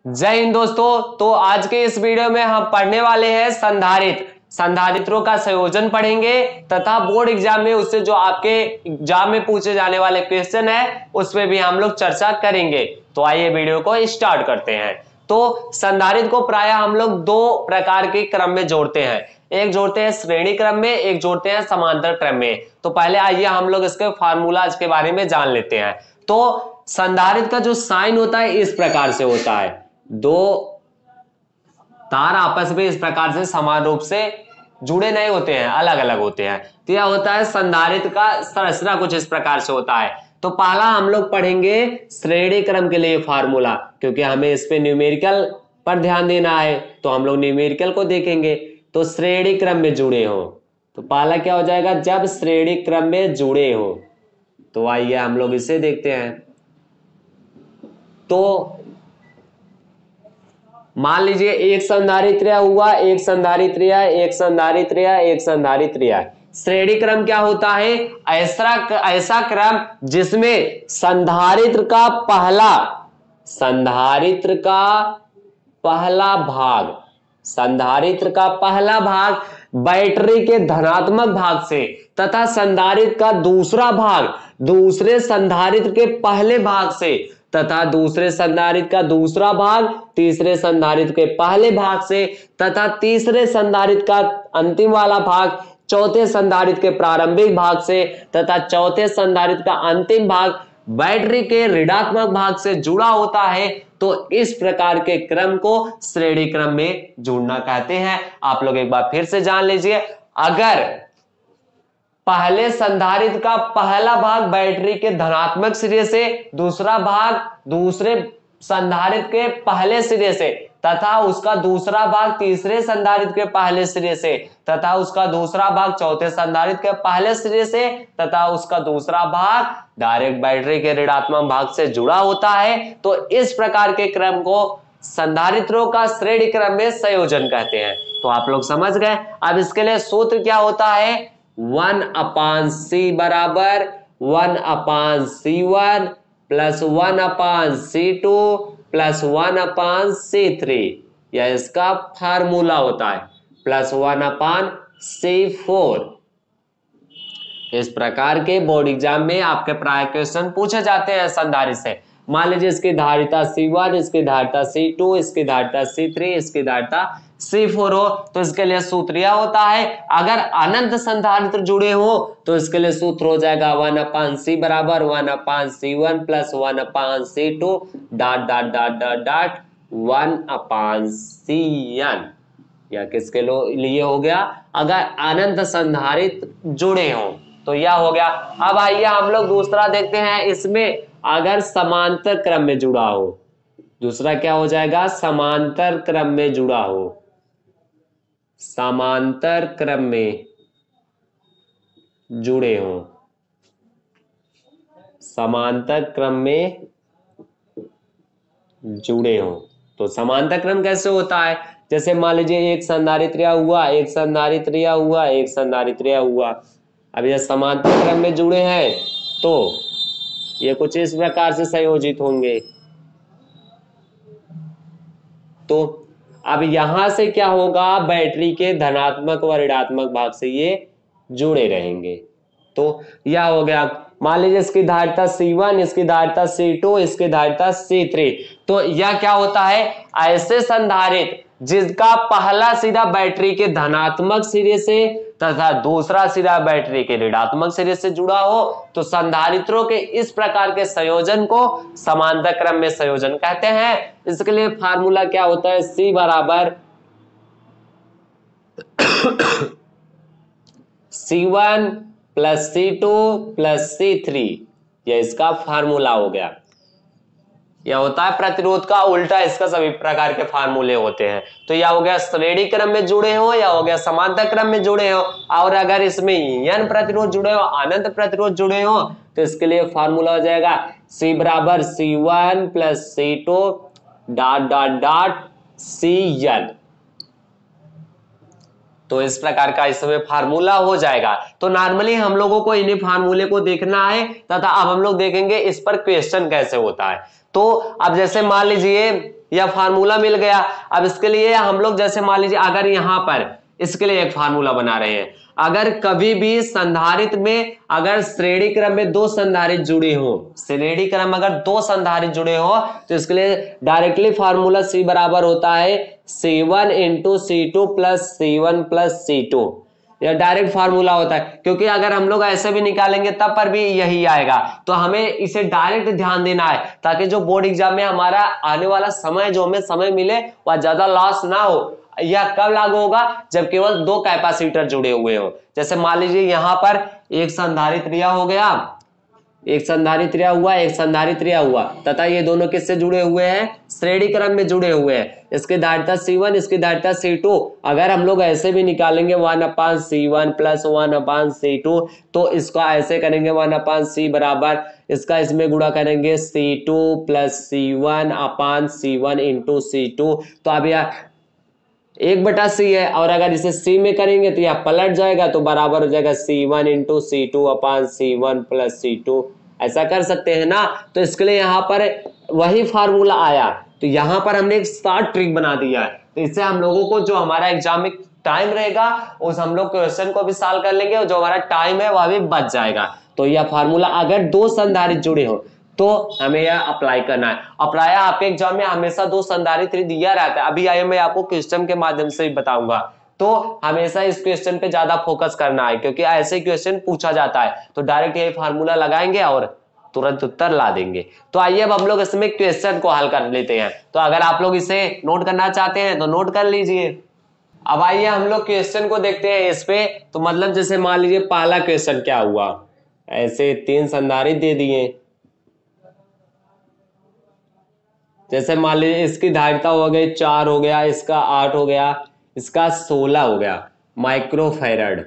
जय हिंद दोस्तों। तो आज के इस वीडियो में हम पढ़ने वाले हैं संधारित्रों का संयोजन पढ़ेंगे तथा बोर्ड एग्जाम में उससे जो आपके एग्जाम में पूछे जाने वाले क्वेश्चन है उसमें भी हम लोग चर्चा करेंगे। तो आइए वीडियो को स्टार्ट करते हैं। तो संधारित्र को प्रायः हम लोग दो प्रकार के क्रम में जोड़ते हैं, एक जोड़ते हैं श्रेणी क्रम में, एक जोड़ते हैं समांतर क्रम में। तो पहले आइए हम लोग इसके फार्मूला के बारे में जान लेते हैं। तो संधारित्र का जो साइन होता है इस प्रकार से होता है, दो तार आपस में इस प्रकार से समान रूप से जुड़े नहीं होते हैं, अलग अलग होते हैं। तो यह होता है संधारित्र का संरचना कुछ इस प्रकार से होता है। तो पहला हम लोग पढ़ेंगे श्रेणी क्रम के लिए फार्मूला, क्योंकि हमें इस पे न्यूमेरिकल पर ध्यान देना है तो हम लोग न्यूमेरिकल को देखेंगे। तो श्रेणी क्रम में जुड़े हो, तो पहला क्या हो जाएगा, जब श्रेणी क्रम में जुड़े हो। तो आइए हम लोग इसे देखते हैं। तो मान लीजिए एक संधारित्र हुआ, एक संधारित्र, एक संधारित्र, एक संधारित्र। श्रेणी क्रम क्या होता है, ऐसा क्रम जिसमें संधारित्र का पहला भाग बैटरी के धनात्मक भाग से तथा संधारित्र का दूसरा भाग दूसरे संधारित्र के पहले भाग से तथा दूसरे संधारित्र का दूसरा भाग तीसरे संधारित्र के पहले भाग से तथा तीसरे संधारित्र का अंतिम वाला भाग चौथे संधारित्र के प्रारंभिक भाग से तथा चौथे संधारित्र का अंतिम भाग बैटरी के ऋणात्मक भाग से जुड़ा होता है। तो इस प्रकार के क्रम को श्रेणी क्रम में जुड़ना कहते हैं। आप लोग एक बार फिर से जान लीजिए, अगर पहले संधारित्र का पहला भाग बैटरी के धनात्मक सिरे से, दूसरा भाग दूसरे संधारित्र के पहले सिरे से तथा उसका दूसरा भाग तीसरे संधारित्र के पहले सिरे से तथा उसका दूसरा भाग चौथे संधारित्र के पहले सिरे से तथा उसका दूसरा भाग डायरेक्ट बैटरी के ऋणात्मक भाग से जुड़ा होता है, तो इस प्रकार के क्रम को संधारित्रों का श्रेणी क्रम में संयोजन कहते हैं। तो आप लोग समझ गए। अब इसके लिए सूत्र क्या होता है, 1/c बराबर 1/c1 plus 1/c2 plus 1/c3, यह इसका फार्मूला होता है, प्लस 1/c4। इस प्रकार के बोर्ड एग्जाम में आपके प्राय क्वेश्चन पूछे जाते हैं संधारित्र से। मान लीजिए इसकी धारिता C1, इसकी धारिता C2, इसकी धारिता C3, इसकी धारिता C4 हो, तो इसके लिए सूत्र यह होता है, अगर अनंत संधारित्र जुड़े हो तो इसके लिए सूत्र हो जाएगा 1/c बराबर 1/c1 plus 1/c2 dot dot dot dot dot 1/cn। या किसके लिए हो गया, अगर अनंत संधारित्र जुड़े हो तो यह हो गया। अब आइए हम लोग दूसरा देखते हैं, इसमें अगर समांतर क्रम में जुड़ा हो, दूसरा क्या हो जाएगा, समांतर क्रम में जुड़ा हो, समांतर क्रम में जुड़े हो, समांतर क्रम में जुड़े हो। तो समांतर क्रम कैसे होता है, जैसे मान लीजिए एक संधारित्र हुआ, एक संधारित्र हुआ, एक संधारित्र हुआ। अब यह समांतर क्रम में जुड़े हैं तो ये कुछ इस प्रकार से संयोजित होंगे। तो अब यहां से क्या होगा, बैटरी के धनात्मक व ऋणात्मक भाग से ये जुड़े रहेंगे। तो यह हो गया, मान लीजिए इसकी धारिता C1, इसकी धारिता C2, इसकी धारिता C3। तो यह क्या होता है, ऐसे संधारित्र जिसका पहला सिरा बैटरी के धनात्मक सिरे से तथा दूसरा सिरा बैटरी के ऋणात्मक सिरे से जुड़ा हो, तो संधारित्रों के इस प्रकार के संयोजन को समांतर क्रम में संयोजन कहते हैं। इसके लिए फार्मूला क्या होता है, C बराबर C1 plus C2 plus C3, यह इसका फार्मूला हो गया। यह होता है प्रतिरोध का उल्टा, इसका सभी प्रकार के फार्मूले होते हैं। तो यह हो गया श्रेणी क्रम में जुड़े हो, या हो गया समांतर क्रम में जुड़े हो। और अगर इसमें n प्रतिरोध जुड़े हो, अनंत प्रतिरोध जुड़े हो, तो इसके लिए फार्मूला हो जाएगा C बराबर C1 plus C2 dot dot dot Cn। तो इस प्रकार का इसमें फार्मूला हो जाएगा। तो नॉर्मली हम लोगों को इन्हीं फार्मूले को देखना है तथा अब हम लोग देखेंगे इस पर क्वेश्चन कैसे होता है। तो अब जैसे मान लीजिए यह फार्मूला मिल गया। अब इसके लिए हम लोग जैसे मान लीजिए अगर यहां पर इसके लिए एक फार्मूला बना रहे हैं, अगर कभी भी संधारित्र में अगर श्रेणी क्रम में दो संधारित्र जुड़े हो, श्रेणी क्रम अगर दो संधारित्र जुड़े हो तो इसके लिए डायरेक्टली फार्मूला C बराबर होता है C1 into C2 plus C1 plus C2। यह डायरेक्ट फार्मूला होता है, क्योंकि अगर हम लोग ऐसे भी निकालेंगे तब पर भी यही आएगा। तो हमें इसे डायरेक्ट ध्यान देना है ताकि जो बोर्ड एग्जाम में हमारा आने वाला समय जो हमें समय मिले वह ज्यादा लॉस ना हो। यह कब लागू होगा? जब केवल दो कैपेसिटर जुड़े हुए हो। जैसे मान लीजिए यहां पर एक संधारित्र हो गया, एक संधारित्र हुआ, एक संधारित्र हुआ तथा ये दोनों किससे जुड़े हुए हैं? श्रेणी क्रम में जुड़े हुए हैं। इसकी धारिता C1, इसकी धारिता C2। अगर हम लोग ऐसे भी निकालेंगे 1/C1 प्लस 1/C2 तो इसका ऐसे करेंगे 1/C बराबर इसका इसमें गुणा करेंगे C2 plus C1/C1 into C2। तो अब यह 1/C है और अगर इसे C में करेंगे तो यह पलट जाएगा तो बराबर हो जाएगा C1 into C2/C1 plus C2। ऐसा कर सकते हैं ना। तो इसके लिए यहाँ पर वही फार्मूला आया, तो यहाँ पर हमने एक शॉर्ट ट्रिक बना दिया है। तो इससे हम लोगों को जो हमारा एग्जाम में टाइम रहेगा उस हम लोग क्वेश्चन को भी सॉल्व कर लेंगे और जो हमारा टाइम है वह भी बच जाएगा। तो यह फार्मूला अगर दो संधारित्र जुड़े हो तो हमें यह अप्लाई करना है। अप्लाई आपके एग्जाम में हमेशा दो संधारित्र दिया रहता है। अभी आइए मैं आपको क्वेश्चन के माध्यम से ही बताऊंगा। तो हमेशा इस क्वेश्चन पे ज्यादा फोकस करना है क्योंकि ऐसे क्वेश्चन पूछा जाता है। तो डायरेक्ट यही फार्मूला लगाएंगे और तुरंत उत्तर ला देंगे। तो आइए अब हम लोग इसमें क्वेश्चन को हल कर लेते हैं। तो अगर आप लोग इसे नोट करना चाहते हैं तो नोट कर लीजिए। अब आइए हम लोग क्वेश्चन को देखते हैं इस पे। तो मतलब जैसे मान लीजिए पहला क्वेश्चन क्या हुआ, ऐसे तीन संधारित्र दे दिए। जैसे मान लीजिए इसकी धारिता हो गई 4 हो गया, इसका 8 हो गया, इसका 16 हो गया माइक्रोफैरड।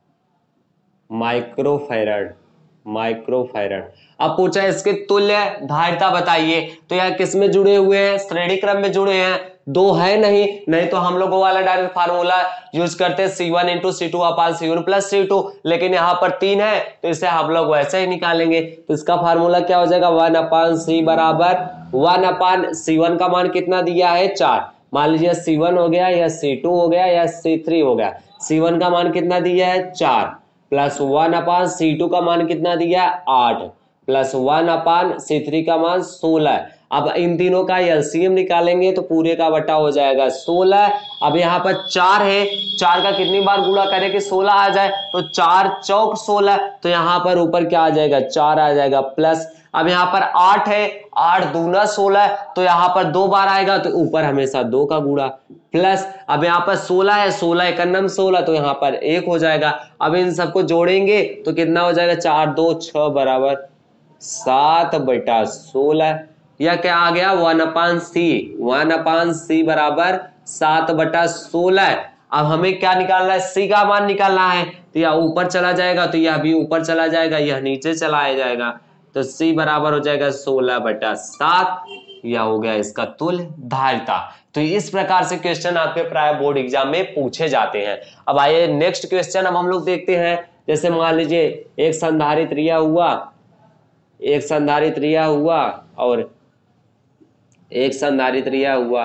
Microfarad microfarad. अब पूछा इसके तुल्य धारिता बताइए। तो यह किस में जुड़े हुए हैं? श्रेणी क्रम में जुड़े हैं। दो है नहीं तो हम लोगों वाला डायरेक्ट फार्मूला यूज करते हैं C1 into C2/C1 plus C2, लेकिन यहाँ पर 3 है तो इसे हम लोग वैसे ही निकालेंगे। तो इसका फार्मूला क्या हो जाएगा? 1/C बराबर 1/C1 का मान कितना दिया है? 4। मान लीजिए C1 हो गया या C2 हो गया या C3 हो गया। C1 का मान कितना दिया है? 4 प्लस 1/C2 का मान कितना दिया है? 8 प्लस 1/C3 का मान 16। अब इन तीनों का एलसीएम निकालेंगे तो पूरे का बटा हो जाएगा 16। अब यहाँ पर 4 है, 4 का कितनी बार गुणा करें कि 16 आ जाए? तो 4 चौक 16। तो यहाँ पर ऊपर क्या आ जाएगा? 4 आ जाएगा प्लस। अब यहाँ पर 8 है, 8 दूना 16 तो यहाँ पर 2 बार आएगा तो ऊपर हमेशा 2 का गुणा प्लस। अब यहाँ पर 16 है, 16 एकन्नम 16 तो यहाँ पर 1 हो जाएगा। अब इन सबको जोड़ेंगे तो कितना हो जाएगा? 4 2 6 बराबर 7/16। यह क्या आ गया? 1/C। 1/C बराबर 7/16। अब हमें क्या निकालना है? C का मान निकालना है। तो यह ऊपर चला जाएगा तो यह भी ऊपर चला जाएगा, यह नीचे चला जाएगा। तो C बराबर हो जाएगा 16/7। यह हो गया इसका तुल्य धारिता। तो इस प्रकार से क्वेश्चन आपके प्राय बोर्ड एग्जाम में पूछे जाते हैं। अब आइए नेक्स्ट क्वेश्चन अब हम लोग देखते हैं। जैसे मान लीजिए एक संधारित्र हुआ, एक संधारित्र हुआ और एक संधारित्र हुआ।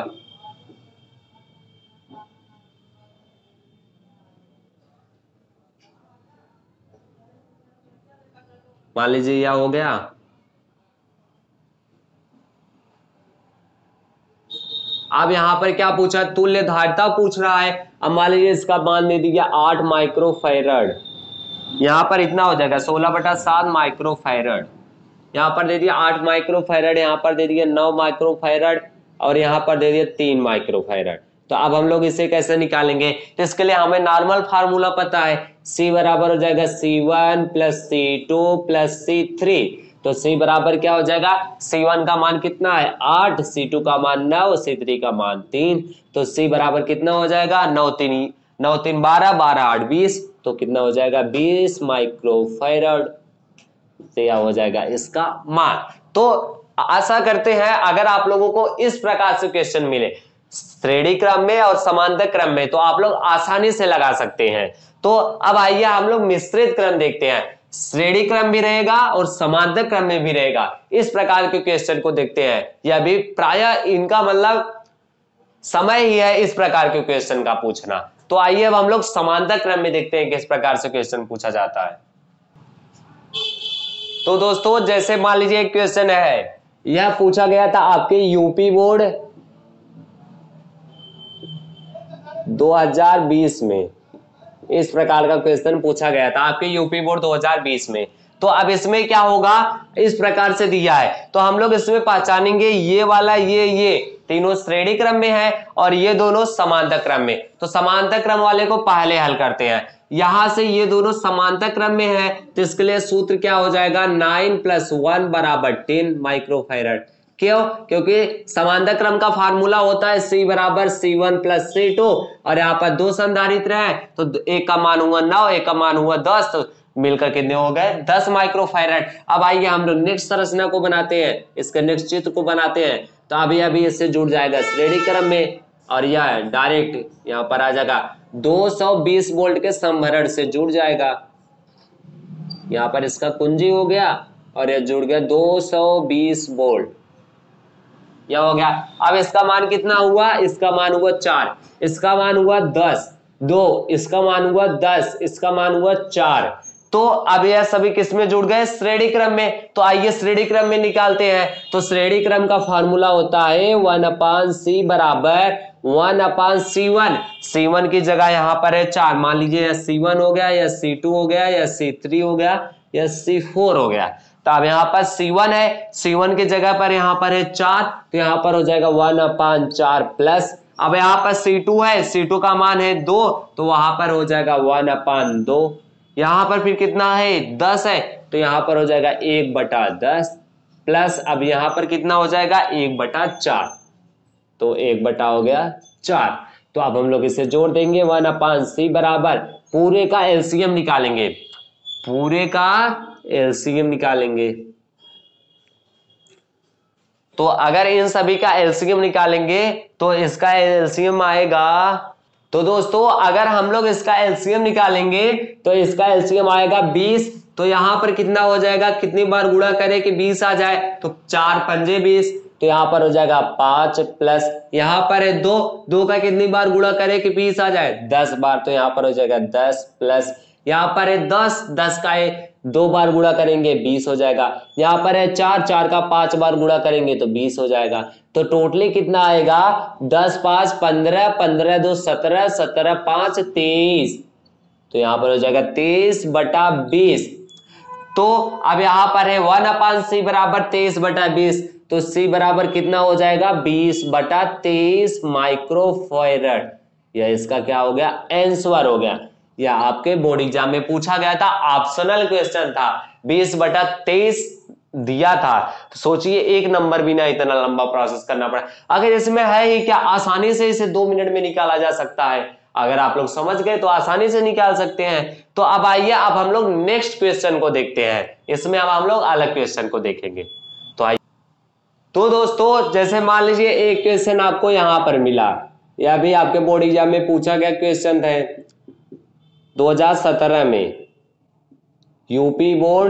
मान लीजिए यह हो गया। अब यहां पर क्या पूछा? तुल्य धारिता पूछ रहा है। अब मान लीजिए इसका मान दे दिया 8 माइक्रोफैरड। यहां पर इतना हो जाएगा 16/7 माइक्रोफैरड। यहाँ पर दे दिया 8 माइक्रोफैरड, यहाँ पर दे दिया 9 माइक्रोफैरड और यहाँ पर दे दिया 3 माइक्रोफैरड। तो अब हम लोग इसे कैसे निकालेंगे? तो इसके लिए हमें नॉर्मल फार्मूला पता है। C बराबर हो जाएगा C1 plus C2 plus C3। तो C बराबर क्या हो जाएगा? C1 का मान कितना है? 8, C2 का मान 9, C3 का मान 3। तो C बराबर कितना हो जाएगा? 9 3 12, 12 8 20। तो कितना हो जाएगा? 20 माइक्रोफैरड से हो जाएगा इसका मान। तो आशा करते हैं अगर आप लोगों को इस प्रकार से क्वेश्चन मिले श्रेणी क्रम में और समांतर क्रम में तो आप लोग आसानी से लगा सकते हैं। तो अब आइए हम लोग मिश्रित क्रम देखते हैं। श्रेणी क्रम भी रहेगा और समांतर क्रम में भी रहेगा। इस प्रकार के क्वेश्चन को देखते हैं। यह भी प्रायः इनका मतलब समय ही है इस प्रकार के क्वेश्चन का पूछना। तो आइए अब हम लोग समांतर क्रम में देखते हैं किस प्रकार से क्वेश्चन पूछा जाता है। तो दोस्तों जैसे मान लीजिए एक क्वेश्चन है, यह पूछा गया था आपके यूपी बोर्ड 2020 में। इस प्रकार का क्वेश्चन पूछा गया था आपके यूपी बोर्ड 2020 में। तो अब इसमें क्या होगा, इस प्रकार से दिया है तो हम लोग इसमें पहचानेंगे ये वाला ये तीनों श्रेणी क्रम में है और ये दोनों समांतर क्रम में। तो समांतर क्रम वाले को पहले हल करते हैं। यहां से ये दोनों समांतर क्रम में है तो इसके लिए सूत्र क्या हो जाएगा, 9 + 1 = 10 माइक्रोफैरड। क्यों? क्योंकि समांतर क्रम का फार्मूला होता है C = C1 + C2 और यहाँ पर दो संधारित्र है तो एक का मान हुआ 9, एक का मान हुआ 10, तो मिलकर कितने हो गए 10 माइक्रोफैरड। अब आइए हम लोग नेक्स्ट संरचना को बनाते हैं, इसके नेक्स्ट चित्र को बनाते हैं। तो अभी इससे जुड़ जाएगा श्रेणी क्रम में और यह डायरेक्ट यहाँ पर आ जाएगा 220 वोल्ट के संभरण से जुड़ जाएगा। यहाँ पर इसका कुंजी हो गया और यह जुड़ गया 220 वोल्ट, यह हो गया। अब इसका मान कितना हुआ, इसका मान हुआ 4, इसका मान हुआ 10, 2, इसका मान हुआ 10, इसका मान हुआ 4। तो अब यह सभी किस में जुड़ गए, श्रेणी क्रम में। तो आइए श्रेणी क्रम में निकालते हैं। तो श्रेणी क्रम का फॉर्मूला होता है 1/C = 1/C1। C1 की जगह यहाँ पर है 4, मान लीजिए यह C1 हो गया, या C2 हो गया, या C3 हो गया, या C4 हो गया। तो अब यहाँ पर C1 है, C1 की जगह पर यहाँ पर है 4, तो यहाँ पर हो जाएगा 1/4 प्लस। अब यहाँ पर C2 है, C2 का मान है 2, तो वहां पर हो जाएगा 1/2। यहाँ पर फिर कितना है 10 है, तो यहाँ पर हो जाएगा 1/10 प्लस। अब यहाँ पर कितना हो जाएगा 1/4, तो 1 हो गया 4। तो अब हम लोग इसे जोड़ देंगे 1/C बराबर पूरे का एलसीएम निकालेंगे, पूरे का एलसीएम निकालेंगे। तो अगर इन सभी का एलसीएम निकालेंगे तो इसका एलसीएम आएगा, तो दोस्तों अगर हम लोग इसका एलसीएम निकालेंगे तो इसका एलसीएम आएगा 20। तो यहां पर कितना हो जाएगा, कितनी बार गुणा करें कि 20 आ जाए, तो 4 पंजे 20, तो यहां पर हो जाएगा 5 प्लस यहां पर है 2, 2 का कितनी बार गुणा करें कि 20 आ जाए, 10 बार, तो यहां पर हो जाएगा 10 प्लस यहां पर है 10, 10 का 2 बार गुणा करेंगे 20 हो जाएगा। यहां पर है 4, 4 का 5 बार गुणा करेंगे तो 20 हो जाएगा। तो टोटली कितना आएगा 10 5 15, 15 2 17, 17 5 23, तो यहां पर हो जाएगा 23/20। तो अब यहां पर है 1/C = 23/20, तो C बराबर कितना हो जाएगा 20/23 माइक्रोफैरड। यह इसका क्या हो गया, आंसर हो गया। यह आपके बोर्ड एग्जाम में पूछा गया था, ऑप्शनल क्वेश्चन था, 20/23 दिया था। तो सोचिए एक नंबर भी ना इतना लंबा प्रोसेस करना पड़ा। अगर इसमें है ही क्या, आसानी से इसे 2 मिनट में निकाला जा सकता है। अगर आप लोग समझ गए तो आसानी से निकाल सकते हैं। तो अब आइए अब हम लोग नेक्स्ट क्वेश्चन को देखते हैं। इसमें अब हम लोग अलग क्वेश्चन को देखेंगे। तो आइए, तो दोस्तों जैसे मान लीजिए एक क्वेश्चन आपको यहां पर मिला, यह भी आपके बोर्ड एग्जाम में पूछा गया क्वेश्चन है 2017 में, यूपी बोर्ड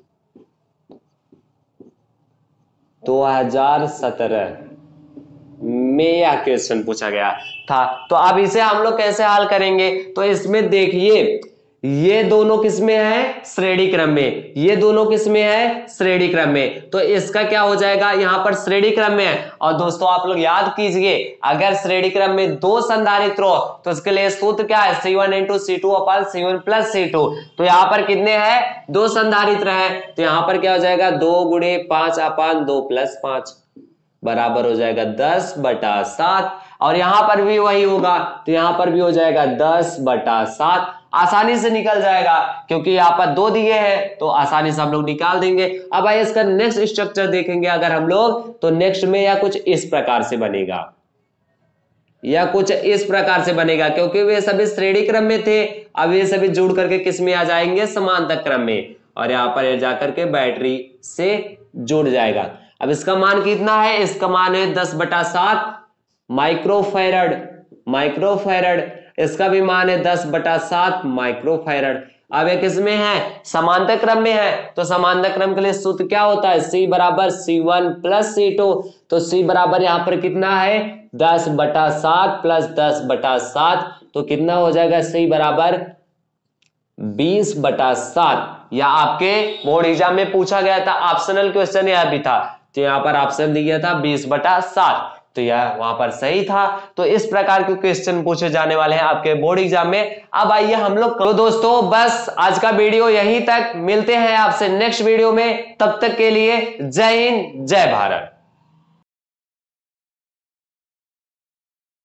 2017 में यह क्वेश्चन पूछा गया था। तो अब इसे हम लोग कैसे हल करेंगे, तो इसमें देखिए ये दोनों किसमें है, श्रेणी क्रम में, ये दोनों किसमें है, श्रेणी क्रम में। तो इसका क्या हो जाएगा, यहां पर श्रेणी क्रम में है। और दोस्तों आप लोग याद कीजिए, अगर श्रेणी क्रम में 2 संधारित्र हो तो इसके लिए सूत्र क्या है, C1 × C2/C1 + C2। तो यहां पर कितने हैं, 2 संधारित्र है, तो यहां पर क्या हो जाएगा 2 × 5/2 + 5 बराबर हो जाएगा 10/7। और यहां पर भी वही होगा, तो यहां पर भी हो जाएगा 10/7। आसानी से निकल जाएगा क्योंकि यहाँ पर 2 दिए हैं, तो आसानी से हम लोग निकाल देंगे। अब आइए इसका नेक्स्ट स्ट्रक्चर देखेंगे अगर हम लोग, तो नेक्स्ट में यह कुछ इस प्रकार से बनेगा, यह कुछ इस प्रकार से बनेगा, क्योंकि वे सभी श्रेणी क्रम में थे। अब ये सभी जुड़ करके किस में आ जाएंगे, समांतर क्रम में, और यहाँ पर जाकर के बैटरी से जुड़ जाएगा। अब इसका मान कितना है, इसका मान है 10/7 माइक्रोफैरड, इसका भी मान है 10/7 माइक्रोफैरड। अब ये किसमें है, समांतर क्रम में है, तो समांतर क्रम के लिए सूत्र क्या होता है, C बराबर C1 प्लस C2। तो C बराबर यहां पर कितना है 10/7 प्लस 10/7, तो कितना हो जाएगा C बराबर 20/7। या आपके बोर्ड एग्जाम में पूछा गया था, ऑप्शनल क्वेश्चन यह भी था, तो यहां पर ऑप्शन दिया था 20/7, तो यह वहां पर सही था। तो इस प्रकार के क्वेश्चन पूछे जाने वाले हैं आपके बोर्ड एग्जाम में। अब आइए हम लोग, तो दोस्तों बस आज का वीडियो यहीं तक, मिलते हैं आपसे नेक्स्ट वीडियो में, तब तक के लिए जय हिंद जय भारत।